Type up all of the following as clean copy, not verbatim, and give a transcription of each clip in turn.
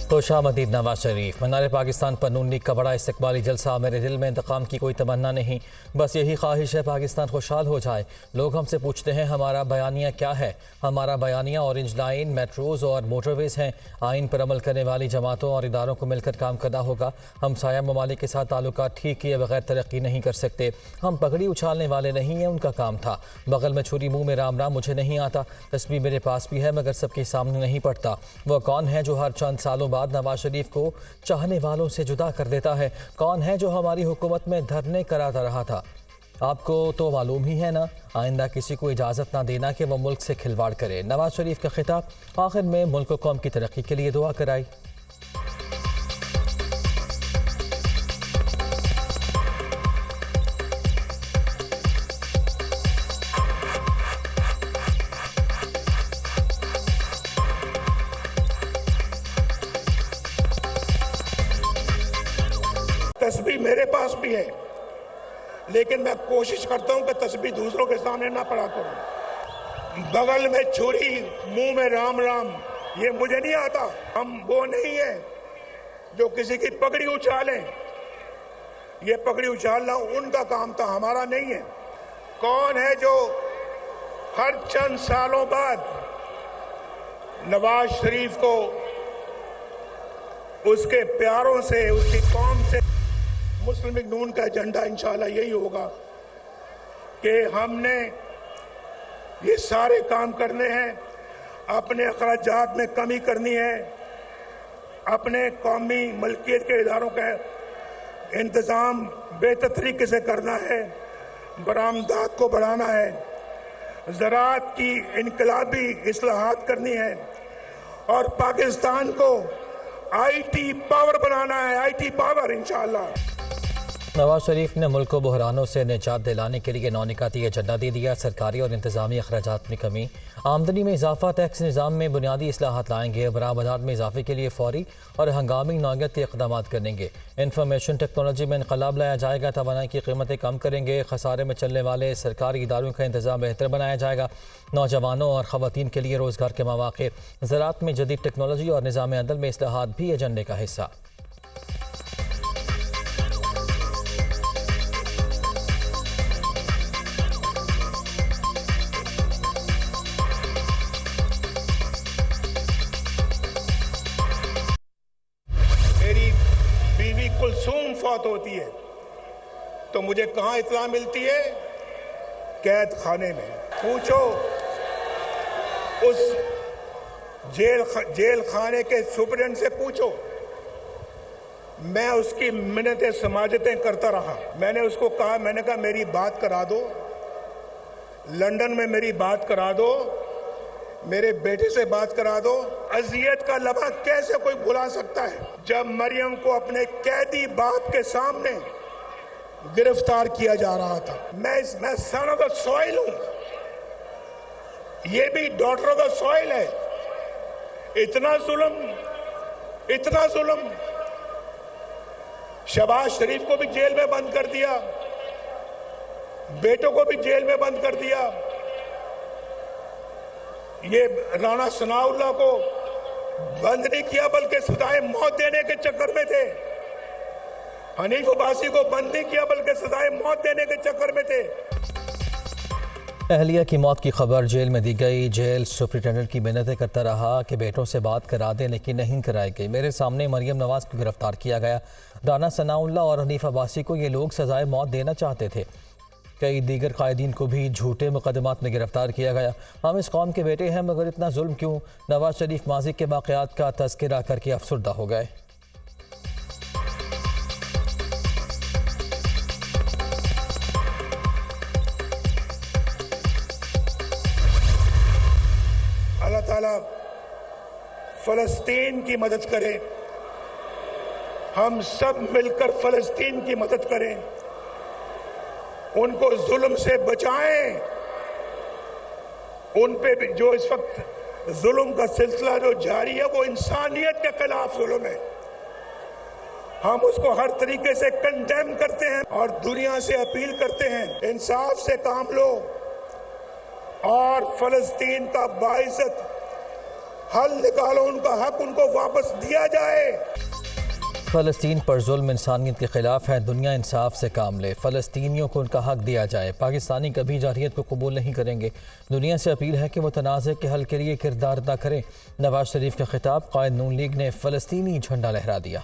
खुशामदीद नवाज शरीफ। मीनार पाकिस्तान पर नून लीग का बड़ा इस्तकबाली जलसा। मेरे दिल में इंतकाम की कोई तमन्ना नहीं, बस यही ख्वाहिश है पाकिस्तान खुशहाल हो जाए। लोग हमसे पूछते हैं हमारा बयानिया क्या है। हमारा बयानिया ऑरेंज लाइन, मेट्रोज़ और मोटरवेज़ हैं। आइन पर अमल करने वाली जमातों और इदारों को मिलकर काम करना होगा। हम साया ममालिक के साथ ताल्लुकात ठीक किए बगैर तरक्की नहीं कर सकते। हम पगड़ी उछालने वाले नहीं हैं, उनका काम था। बगल में छुरी मुँह में राम राम मुझे नहीं आता। तस्बीह मेरे पास भी है मगर सबके सामने नहीं पड़ता। वह कौन है जो हर चंद सालों बाद नवाज शरीफ को चाहने वालों से जुदा कर देता है? कौन है जो हमारी हुकूमत में धरने कराता रहा था? आपको तो मालूम ही है ना। आइंदा किसी को इजाज़त ना देना कि वह मुल्क से खिलवाड़ करे। नवाज शरीफ का खिताब। आखिर में मुल्क व कौम की तरक्की के लिए दुआ कराई। तस्बीह मेरे पास भी है, लेकिन मैं कोशिश करता हूं कि तस्बीह दूसरों के सामने ना पढ़ा करूं। बगल में छुरी मुंह में राम राम, ये मुझे नहीं आता। हम वो नहीं है जो किसी की पगड़ी उछालें। ये पगड़ी उछालना उनका काम था, हमारा नहीं है। कौन है जो हर चंद सालों बाद नवाज शरीफ को उसके प्यारों से, उसकी कौम से, मुस्लिम लीग नून का एजेंडा इंशाल्लाह यही होगा कि हमने ये सारे काम करने हैं। अपने अखराजात में कमी करनी है, अपने कौमी मलकियत के इदारों का इंतज़ाम बेहतर तरीके से करना है, बरामदात को बढ़ाना है, ज़राअत की इनकलाबी इस्लाहात करनी है और पाकिस्तान को IT पावर बनाना है। IT पावर इंशाल्लाह। नवाज शरीफ ने मुल्क को बहरानों से निजात दिलाने के लिए नौनिकाती एजेंडा दे दिया। सरकारी और इंतजामी अखराजात में कमी, आमदनी में इजाफा, टैक्स निज़ाम में बुनियादी इस्लाहात लाएंगे। बरामदात में इजाफे के लिए फौरी और हंगामी नौयत के इक़दाम करेंगे। इंफॉर्मेशन टेक्नोलॉजी में इनकलाब लाया जाएगा। तवानाई की कीमतें कम करेंगे। खसारे में चलने वाले सरकारी इदारों का इंतजाम बेहतर बनाया जाएगा। नौजवानों और ख़वातीन के लिए रोज़गार के मौक़े। ज़राअत में जदीद टेक्नोलॉजी और निज़ाम अदल में इस्लाहात भी एजेंडे का हिस्सा। कुलसूम फौत होती है तो मुझे कहां इत्तला मिलती है? कैद खाने में। पूछो उस जेल खाने के सुपरिटेंडेंट से पूछो। मैं उसकी मिन्नतें समाजतें करता रहा। मैंने उसको कहा, मैंने कहा मेरी बात करा दो, लंदन में मेरी बात करा दो, मेरे बेटे से बात करा दो। अजियत का लम्हा कैसे कोई भुला सकता है जब मरियम को अपने कैदी बाप के सामने गिरफ्तार किया जा रहा था। मैं सन ऑफ द सॉइल हूं, ये भी डॉटर ऑफ द सॉइल है। इतना जुल्म, इतना जुल्म। शहबाज शरीफ को भी जेल में बंद कर दिया, बेटों को भी जेल में बंद कर दिया। ये राणा सनाउल्लाह को बंद नहीं किया बल्कि सजाए मौत देने के चक्कर में थे। हनीफ अब्बासी को बंद नहीं किया बल्कि सजाए मौत देने के चक्कर में थे। अहलिया की मौत की खबर जेल में दी गई। जेल सुपरिटेंडेंट की मिन्नतें करता रहा कि बेटों से बात करा दें, लेकिन नहीं कराई गई। मेरे सामने मरियम नवाज को गिरफ्तार किया गया। राणा सनाउल्लाह और हनीफ अब्बासी को ये लोग सजाए मौत देना चाहते थे। कई दीगर कायदीन को भी झूठे मुकदमात में गिरफ्तार किया गया। हम इस कौम के बेटे हैं मगर इतना जुल्म क्यों? नवाज शरीफ माजी के वाक़यात का तज़किरा करके अफसुर्दा हो गए। अल्लाह ताला फ़लस्तीन की मदद करे। हम सब मिलकर फ़लस्तीन की मदद करें, उनको जुल्म से बचाएं। उन पे भी जो इस वक्त जुल्म का सिलसिला जो जारी है वो इंसानियत के खिलाफ जुल्म है। हम उसको हर तरीके से कंडेम करते हैं और दुनिया से अपील करते हैं इंसाफ से काम लो और फलस्तीन का बाइज्जत हल निकालो, उनका हक उनको वापस दिया जाए। फ़लस्तीन पर जुल्म इंसानियत के ख़िलाफ़ है, दुनिया इंसाफ से काम ले, फ़लस्तीनियों को उनका हक दिया जाए। पाकिस्तानी कभी जारहियत को कबूल नहीं करेंगे। दुनिया से अपील है कि वो तनाज़े के हल के लिए किरदार अदा करें। नवाज शरीफ का खिताब, कायद नून लीग ने फ़लस्तीनी झंडा लहरा दिया।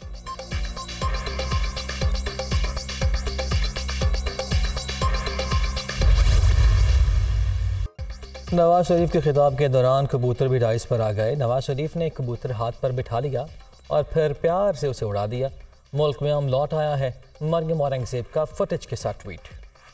नवाज शरीफ के खिताब के दौरान कबूतर भी डाइस पर आ गए। नवाज शरीफ ने एक कबूतर हाथ पर बिठा लिया और फिर प्यार से उसे उड़ा दिया। मुल्क में अमन लौट आया है। मरियम औरंगजेब का फुटेज के साथ ट्वीट।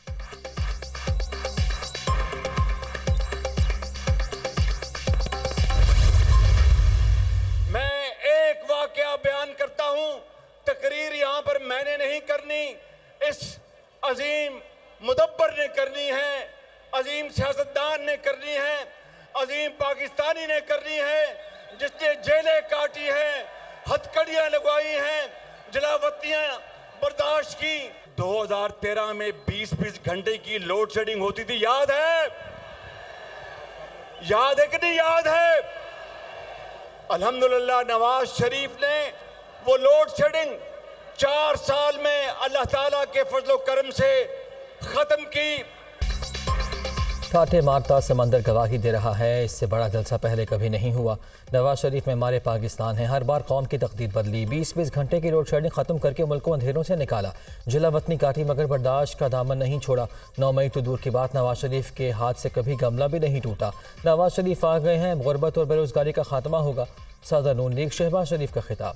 मैं एक वाकया बयान करता हूं। तकरीर यहां पर मैंने नहीं करनी, इस अजीम मुदब्बर ने करनी है, अजीम सियासतदान ने करनी है, अजीम पाकिस्तानी ने करनी है, जिसने जेलें काटी हैं, हथकड़ियां लगवाई हैं, जलावतियां बर्दाश्त की। 2013 में 20-20 घंटे की लोड शेडिंग होती थी, याद है? याद है कि नहीं याद है? अल्हम्दुलिल्लाह नवाज शरीफ ने वो लोड शेडिंग 4 साल में अल्लाह ताला के फजलो करम से खत्म की। कांटे मारता समंदर गवाही दे रहा है, इससे बड़ा जलसा पहले कभी नहीं हुआ। नवाज शरीफ में मारे पाकिस्तान है, हर बार कौम की तकदीर बदली। 20-20 घंटे की लोड शेडिंग खत्म करके मुल्क को अंधेरों से निकाला। जिला वतनी काटी मगर बर्दाश्त का दामन नहीं छोड़ा। 9 मई तो दूर की बात, नवाज शरीफ के हाथ से कभी गमला भी नहीं टूटा। नवाज शरीफ आ गए हैं, गुर्बत और बेरोजगारी का खात्मा होगा। सदर नून लीग शहबाज शरीफ का खिताब।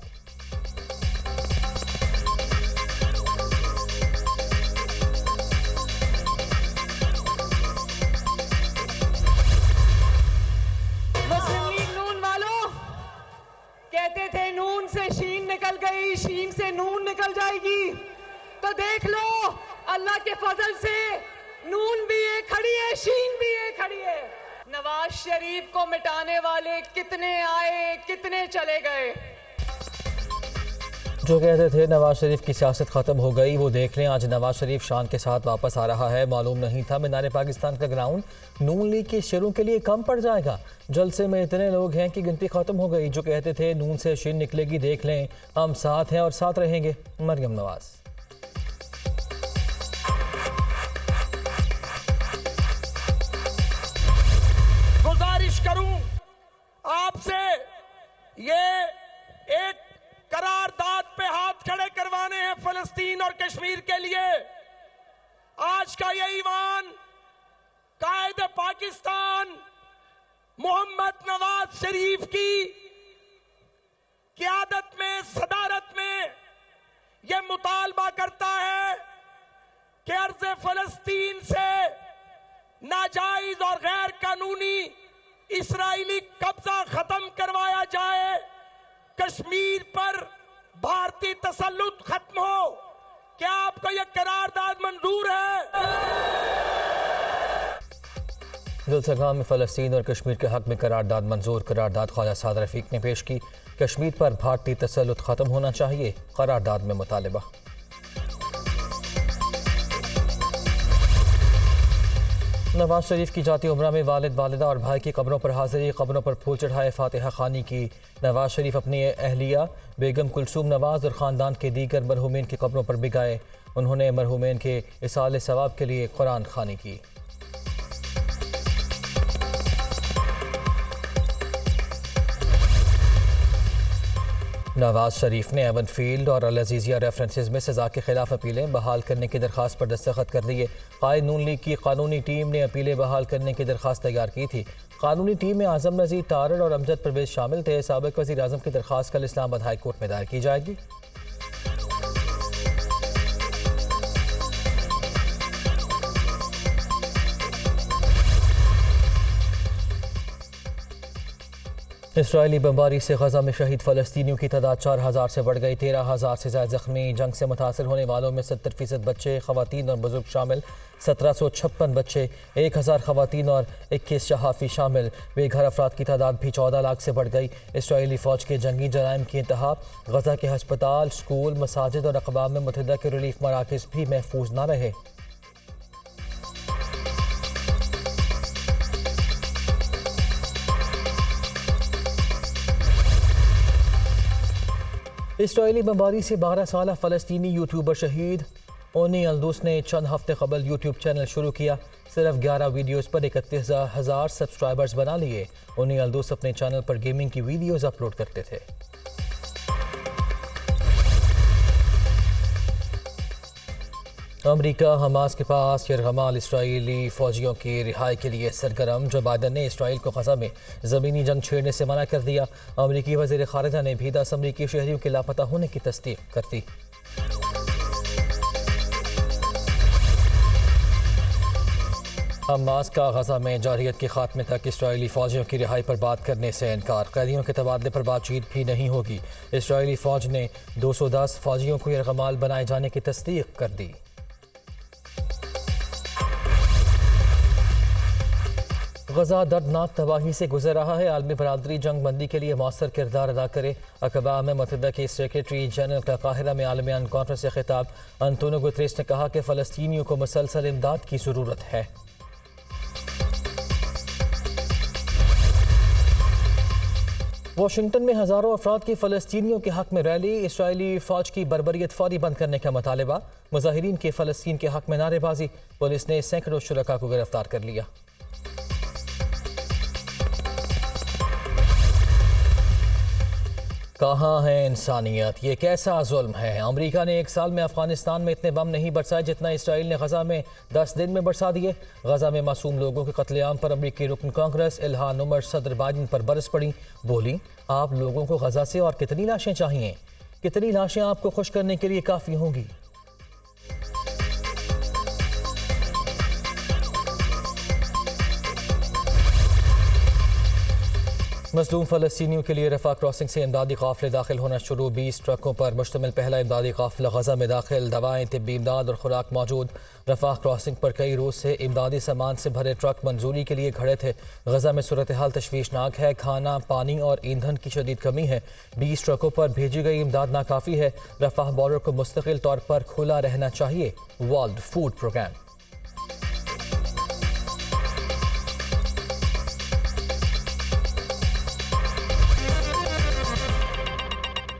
कहते थे नून से शीन निकल गई, शीन से नून निकल जाएगी, तो देख लो अल्लाह के फजल से नून भी एक खड़ी है, शीन भी एक खड़ी है। नवाज शरीफ को मिटाने वाले कितने आए, कितने चले गए। जो कहते थे नवाज शरीफ की सियासत ख़त्म हो गई, वो देख लें आज नवाज शरीफ शान के साथ वापस आ रहा है। मालूम नहीं था मीनार पाकिस्तान का ग्राउंड नून लीग के शेरों के लिए कम पड़ जाएगा। जलसे में इतने लोग हैं कि गिनती ख़त्म हो गई। जो कहते थे नून से शीन निकलेगी, देख लें हम साथ हैं और साथ रहेंगे। मरियम नवाज। गुजारिश करूं आपसे, ये एक करारदाद पे हाथ खड़े करवाने हैं फलस्तीन और कश्मीर के लिए। आज का ये ईवान कायद पाकिस्तान मोहम्मद नवाज शरीफ की क़यादत में, सदारत में यह मुतालबा करता है कि अर्ज़ फलस्तीन से नाजायज और गैर कानूनी इस्राइली कब्जा खत्म करवाया जाए, कश्मीर पर भारतीय तसल्लुत खत्म हो। क्या आपको यह करारदाद मंजूर है? जलसगाह में फ़लस्तीन और कश्मीर के हक में करारदाद मंजूर। करारदाद ख्वाजा साद रफीक ने पेश की। कश्मीर पर भारतीय तसल्लुत खत्म होना चाहिए, करारदाद में मुतालबा। नवाज शरीफ की जाती उम्रा में वालिद, वालिदा और भाई की कब्रों पर हाजिरी, कब्रों पर फूल चढ़ाए, फातिहा खानी की। नवाज शरीफ अपनी अहलिया बेगम कुलसूम नवाज और ख़ानदान के दीगर मरहूमीन की कब्रों पर भी गए। उन्होंने मरहूमीन के इसाले सवाब के लिए कुरान खानी की। नवाज शरीफ ने एवन फील्ड और अल अजीज़िया रेफरेंसेस में सज़ा के खिलाफ अपीलें बहाल करने की दरख्वास्त पर दस्तखत कर दिए। कायद नून लीग की कानूनी टीम ने अपीलें बहाल करने की दरख्वास्त तैयार की थी। कानूनी टीम में आज़म नज़ीर तारड़ और अमजद परवेज शामिल थे। साबिक़ वज़ीर आज़म की दरख्वास्त कल इस्लामाबाद हाई कोर्ट में दायर की जाएगी। इसराइली बमबारी से गजा में शहीद फ़लस्तीनियों की तादाद 4000 से बढ़ गई। 13,000 से ज़्यादा जख्मी। जंग से मुतासर होने वालों में 70% बच्चे, ख़वातीन और बुजुर्ग शामिल। 1756 बच्चे, 1000 ख़वातीन और 21 सहाफ़ी शामिल। बेघर अफराद की तादाद भी 14 लाख से बढ़ गई। इसराइली फ़ौज के जंगी जराइम की इंतहा। गजा के हस्पताल, स्कूल, मसाजिद और अक़वाम मुत्तहिदा के रिलीफ मराकज़ भी महफूज न रहे। इसराइली बमबारी से 12 साल फ़लस्तीनी यूट्यूबर शहीद। ओनी अलदूस ने चंद हफ्ते कबल यूट्यूब चैनल शुरू किया। सिर्फ 11 वीडियोज़ पर 31,000 सब्सक्राइबर्स बना लिए। ओनी अलदूस अपने चैनल पर गेमिंग की वीडियोज़ अपलोड करते थे। अमेरिका हमास के पास यरगमाल इसराइली फ़ौजियों की रिहाई के लिए सरगर्म। जो बाइडन ने इसराइल को ग़ज़ा में ज़मीनी जंग छेड़ने से मना कर दिया। अमेरिकी वज़ीर ख़ारिजा ने भी 10 अमेरिकी शहरियों के लापता होने की तस्दीक कर दी। हमास का ग़ज़ा में जारहियत के खात्मे तक इसराइली फ़ौजियों की रिहाई पर बात करने से इनकार। कैदियों के तबादले पर बातचीत भी नहीं होगी। इसराइली फ़ौज ने 210 फ़ौजियों को यरगमाल बनाए जाने की तस्दीक कर दी। ग़ज़ा दर्दनाक तबाही से गुजर रहा है। आलमी बरादरी जंग बंदी के लिए मौसर किरदार अदा करे। अक़वाम मुत्तहिदा के सेक्रेटरी जनरल का काहिरा में आलमियान कॉन्फ्रेंस से खिताब। अंतोनियो गुतरेस ने कहा कि फ़लस्तीनियों को मुसलसल इमदाद की ज़रूरत है। वाशिंगटन में हज़ारों अफराद की फ़लस्तीनियों के हक़ में रैली। इसराइली फ़ौज की बर्बरियत फौरी बंद करने का मुतालबा। मुज़ाहिरीन के फ़लस्तीन के हक़ में नारेबाजी। पुलिस ने सैकड़ों शुरका को गिरफ्तार कर लिया। कहाँ है इंसानियत? ये कैसा जुल्म है? अमेरिका ने 1 साल में अफगानिस्तान में इतने बम नहीं बरसाए जितना इसराइल ने ग़ज़ा में 10 दिन में बरसा दिए। ग़ज़ा में मासूम लोगों के कत्लेआम पर अमेरिकी रुकन कांग्रेस इल्हान उमर सदर बाइडन पर बरस पड़ी। बोली, आप लोगों को ग़ज़ा से और कितनी लाशें चाहिए? कितनी लाशें आपको खुश करने के लिए काफ़ी होंगी? मज़लूम फ़लस्तीनियों के लिए रफ़ा क्रॉसिंग से इमदादी काफ़िले दाखिल होना शुरू। 20 ट्रकों पर मुश्तमिल पहला इमदादी काफ़िला ग़ज़ा में दाखिल। दवाएँ, तिब्बी इमदाद और खुराक मौजूद। रफ़ा क्रॉसिंग पर कई रोज़ से इमदादी सामान से भरे ट्रक मंजूरी के लिए खड़े थे। ग़ज़ा में सूरत हाल तशवीशनाक है। खाना, पानी और ईंधन की शदीद कमी है। 20 ट्रकों पर भेजी गई इमदाद नाकाफ़ी है। रफ़ा बॉर्डर को मुस्तकिल तौर पर खुला रहना चाहिए। World food programme.